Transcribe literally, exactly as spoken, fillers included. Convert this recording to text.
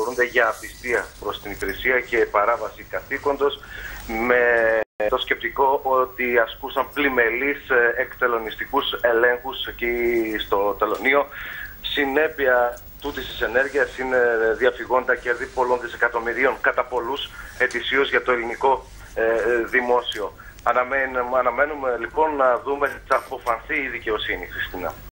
κατηγορούνται για απιστία προς την υπηρεσία και παράβαση καθήκοντος, με το σκεπτικό ότι ασκούσαν πλημελείς εκτελονιστικούς ελέγχους εκεί στο τελωνείο. Συνέπεια τούτης της ενέργειας είναι διαφυγόντα κέρδη πολλών δισεκατομμυρίων κατά πολλούς ετησίως για το ελληνικό ε, δημόσιο. Αναμένουμε, αναμένουμε λοιπόν να δούμε τι θα αποφανθεί η δικαιοσύνη, Χριστίνα.